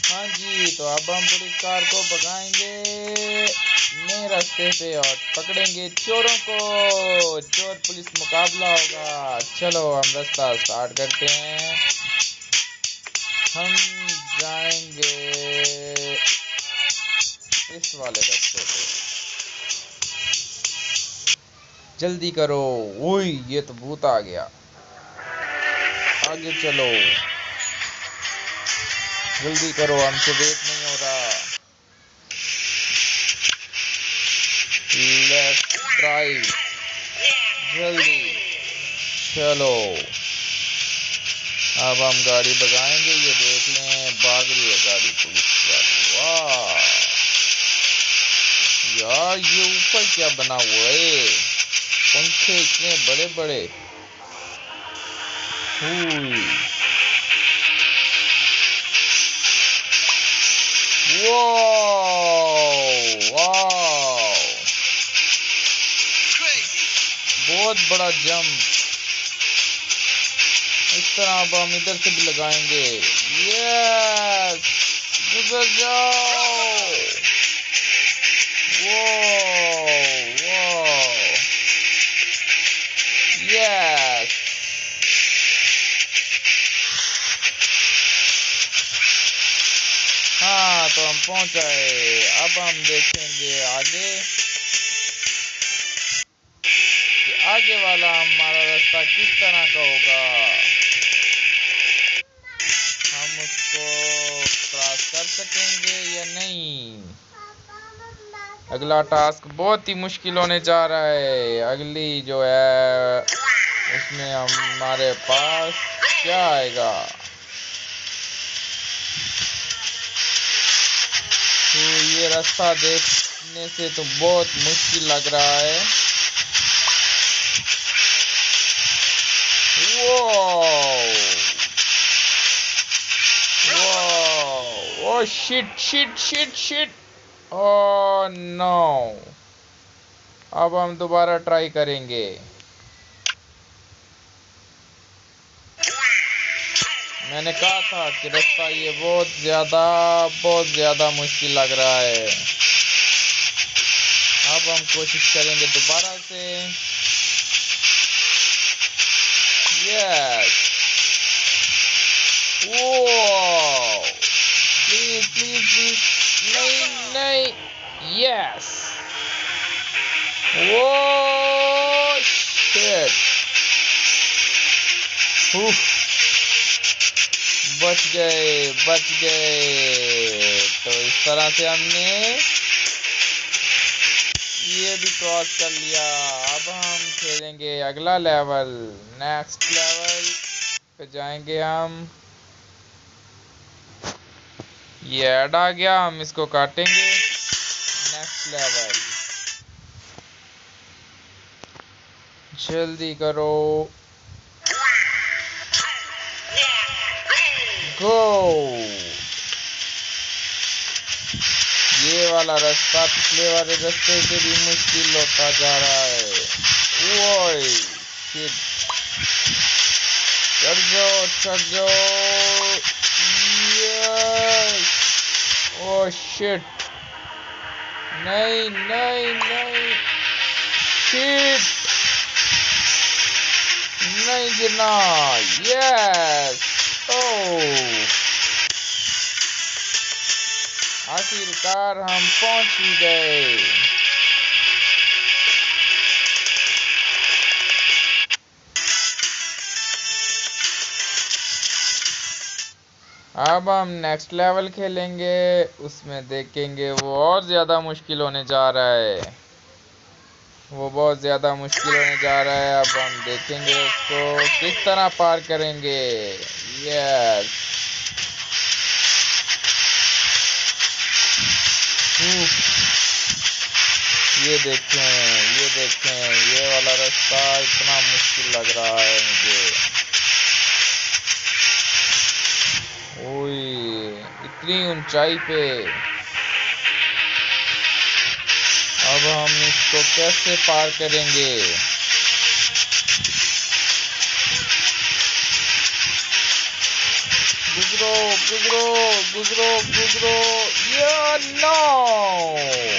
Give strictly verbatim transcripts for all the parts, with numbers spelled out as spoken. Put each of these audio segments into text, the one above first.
हाँ जी, तो अब हम पुलिस कार को भगाएंगे नए रास्ते पे और पकड़ेंगे चोरों को। चोर पुलिस मुकाबला होगा। चलो हम रास्ता स्टार्ट करते हैं। हम जाएंगे इस वाले रास्ते पे। जल्दी करो। ओए ये तो भूत आ गया। आगे चलो, जल्दी करो, हमसे वेट नहीं हो रहा। लेट्स ड्राइव, जल्दी चलो। अब हम गाड़ी भगाएंगे। ये देख लें, भाग रही है गाड़ी पुलिस वाली। वाह यार, ये ऊपर क्या बना हुआ है? पंखे इतने बड़े बड़े। बहुत बड़ा जंप। इस तरह अब हम इधर से भी लगाएंगे। यस, गुजर जाओ। वो वो यस, हाँ तो हम पहुंच गए। अब हम देखेंगे आगे कि आगे वाला हमारा रास्ता किस तरह का होगा। हम उसको क्रॉस कर सकेंगे या नहीं। अगला टास्क बहुत ही मुश्किल होने जा रहा है। अगली जो है उसमें हमारे पास क्या आएगा। तो ये रास्ता देखने से तो बहुत मुश्किल लग रहा है। Oh shit shit shit shit, oh no. अब हम दोबारा ट्राई करेंगे। मैंने कहा था कि रास्ता ये बहुत ज्यादा बहुत ज्यादा मुश्किल लग रहा है। अब हम कोशिश करेंगे दोबारा से। Yes, oh please please please, नहीं नहीं, यस, ओह शिट, बच गए बच गए। तो इस तरह से हमने ये भी क्रॉस कर लिया। अब हम खेलेंगे अगला लेवल, नेक्स्ट लेवल पे जाएंगे हम। ये ऐड आ गया, हम इसको काटेंगे। नेक्स्ट लेवल, जल्दी करो, गो। ये वाला रास्ता पिछले वाले रास्ते से भी मुश्किल होता जा रहा है। ओए शिट, चढ़ जाओ चढ़ जाओ। यस, ओह शिट, नहीं नहीं नहीं, शिट, नहीं गिरना। यस, ओह आखिरकार हम पहुंच ही गए। अब हम नेक्स्ट लेवल खेलेंगे। उसमें देखेंगे वो और ज्यादा मुश्किल होने जा रहा है। वो बहुत ज्यादा मुश्किल होने जा रहा है। अब हम देखेंगे उसको किस तरह पार करेंगे। यस, ये देखें ये देखें, ये वाला रास्ता इतना मुश्किल लग रहा है मुझे। ओए इतनी ऊंचाई पे। अब हम इसको कैसे पार करेंगे। गुजरो गुजरो गुजरो गुजरो। ये नो,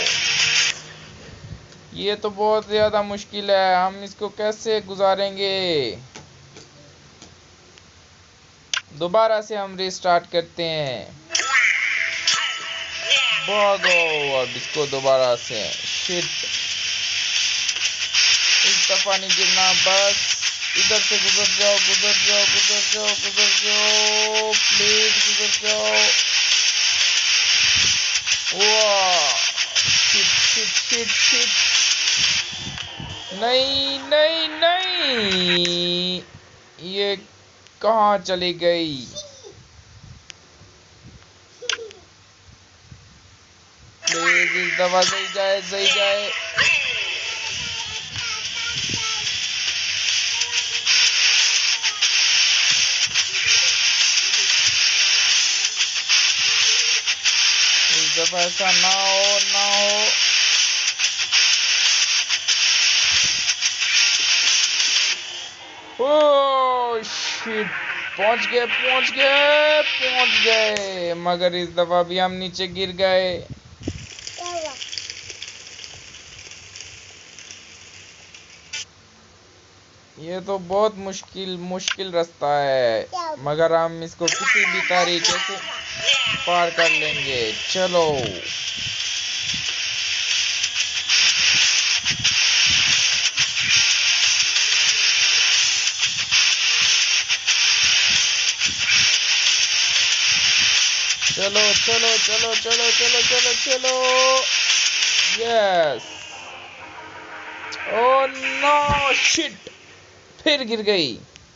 ये तो बहुत ज्यादा मुश्किल है, हम इसको कैसे गुजारेंगे। दोबारा से हम रीस्टार्ट करते हैं। भागो, अब इसको दोबारा से। शिट, इस दफा नहीं गिरना, बस इधर से गुजर जाओ गुजर जाओ गुजर जाओ गुजर जाओ, प्लीज गुजर जाओ। वाह, शिट शिट शिट शिट, नहीं नहीं नहीं, ये कहाँ चली गई। प्लीज इस दफा सही जाए सही जाए। इस दफा ऐसा ना हो ना हो। ओह शिट, पहुंच गए पहुंच गए पहुंच गए, मगर इस दफा भी हम नीचे गिर गए। ये तो बहुत मुश्किल मुश्किल रास्ता है, मगर हम इसको किसी भी तरीके से पार कर लेंगे। चलो चलो चलो चलो चलो चलो चलो चलो। यस, ओह नो शिट, फिर गिर गई।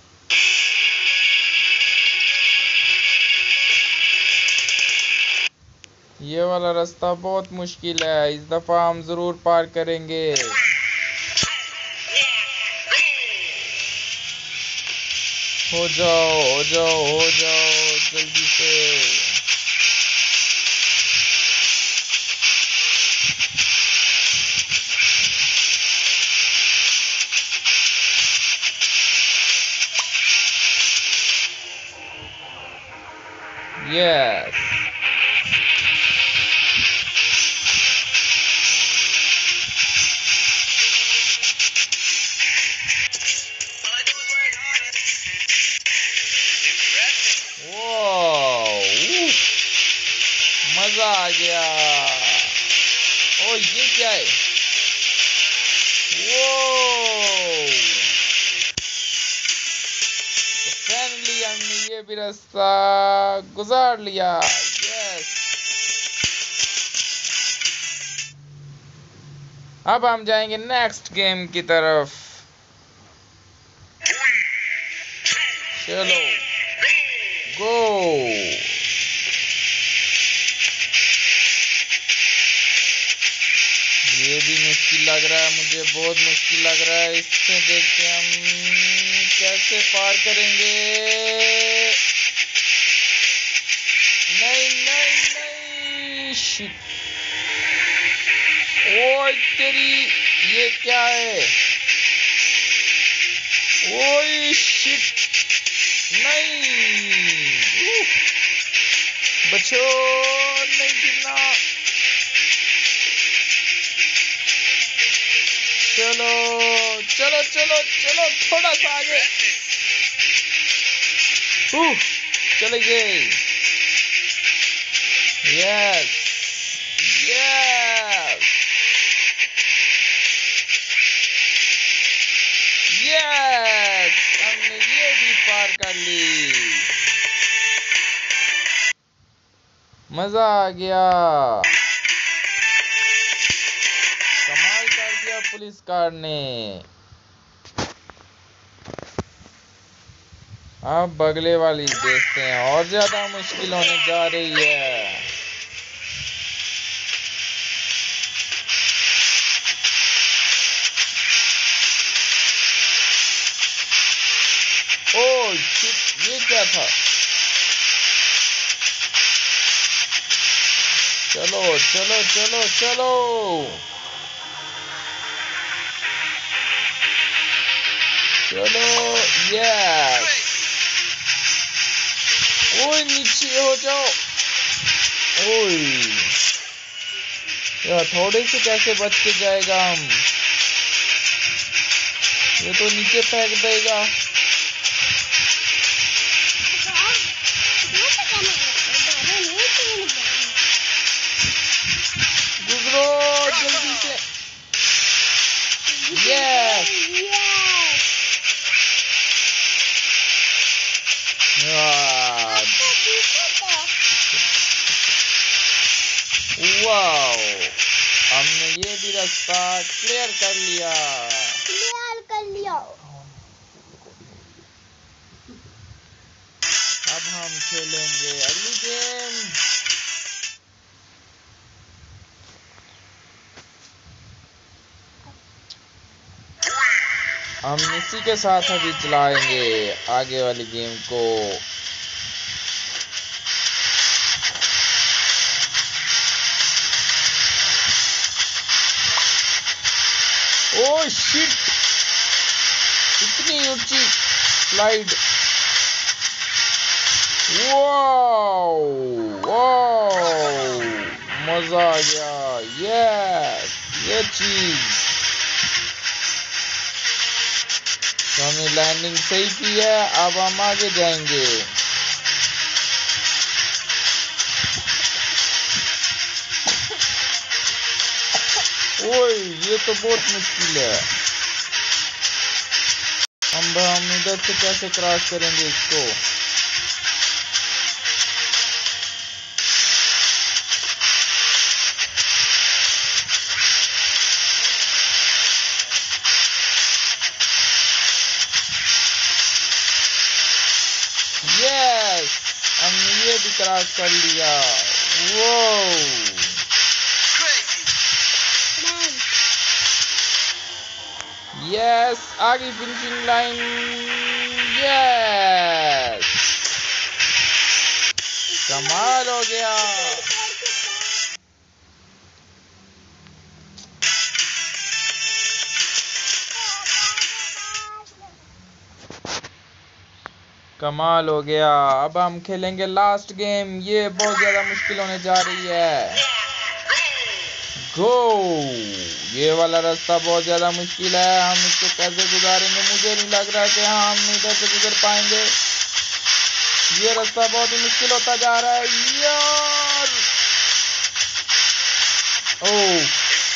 ये वाला रास्ता बहुत मुश्किल है, इस दफा हम जरूर पार करेंगे। हो जाओ हो जाओ हो जाओ जल्दी से। यस, मजा आ गया। ओ ये क्या है, वो तो फाइनली हमने ये भी रास्ता गुजार लिया। यस, अब हम जाएंगे नेक्स्ट गेम की तरफ। चलो गो। ये भी मुश्किल लग रहा है, मुझे बहुत मुश्किल लग रहा है। इससे देखते हैं हम कैसे पार करेंगे। नहीं नहीं नहीं, शिट, ओए तेरी, ये क्या है। ओए शिट, नहीं, बचो, नहीं गिरना। चलो चलो चलो चलो, थोड़ा सा आगे। उह, चले गए। यस यस यस, हमने ये भी पार कर ली। मजा आ गया, कमाल कर दिया पुलिस कार ने। अब बगले वाली देखते हैं, और ज्यादा मुश्किल होने जा रही है। ओह शिट, ये क्या था। चलो चलो चलो चलो, चलो। यस, ओए नीचे हो जाओ। यार थोड़े से कैसे बच के जाएगा हम, ये तो नीचे फेंक देगा। गुजरो जल्दी से। यस वाओ, हमने ये भी रास्ता क्लियर कर लिया क्लियर कर लिया। अब हम खेलेंगे अगली गेम। हम इसी के साथ अभी चलाएंगे आगे वाली गेम को। ओह शिट, इतनी ऊंची स्लाइड। वाओ वाओ, मजा आ गया। यस, ये चीज तो हमने लैंडिंग सही की है। अब हम आगे जाएंगे। ओए ये तो बहुत मुश्किल है। हम हम इधर से कैसे क्रॉस करेंगे इसको? यस, हमने ये भी क्रॉस कर लिया। वो यस, आगे फिनिशिंग लाइन। यस, कमाल हो गया। कमाल हो गया। अब हम खेलेंगे लास्ट गेम। ये बहुत ज्यादा मुश्किल होने जा रही है। गो, ये वाला रास्ता बहुत ज्यादा मुश्किल है। हम इसको कैसे गुजारेंगे? मुझे नहीं लग रहा कि हम इधर से गुजर पाएंगे। ये रास्ता बहुत ही मुश्किल होता जा रहा है यार। ओह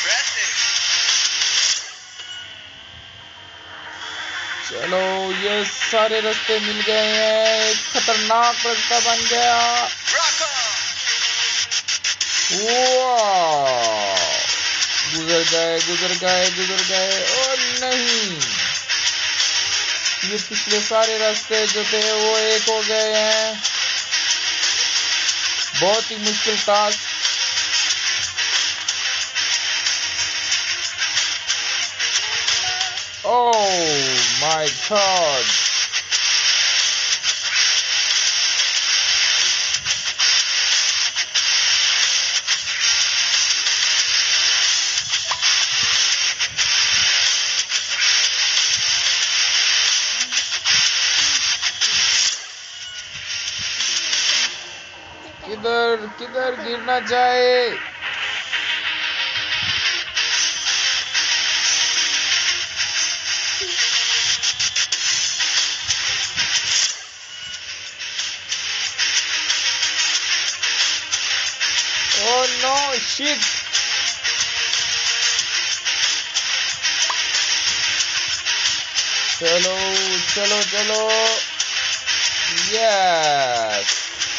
चलो, ये सारे रास्ते मिल गए हैं। एक खतरनाक रास्ता बन गया। वाह, गुजर गए गुजर गए गुजर गए। और नहीं, ये पिछले सारे रास्ते जो थे वो एक हो गए हैं। बहुत ही मुश्किल टास्क। ओह माय गॉड, किधर किधर गिरना चाहे। ओह नो शिट, चलो चलो चलो। यस,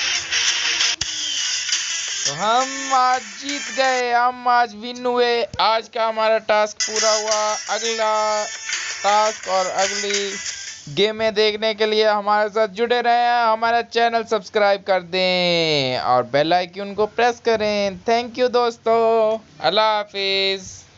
तो हम आज जीत गए, हम आज विन हुए। आज का हमारा टास्क पूरा हुआ। अगला टास्क और अगली गेमें देखने के लिए हमारे साथ जुड़े रहें। हमारा चैनल सब्सक्राइब कर दें और बेल आइकन को प्रेस करें। थैंक यू दोस्तों, अल्लाह हाफिज़।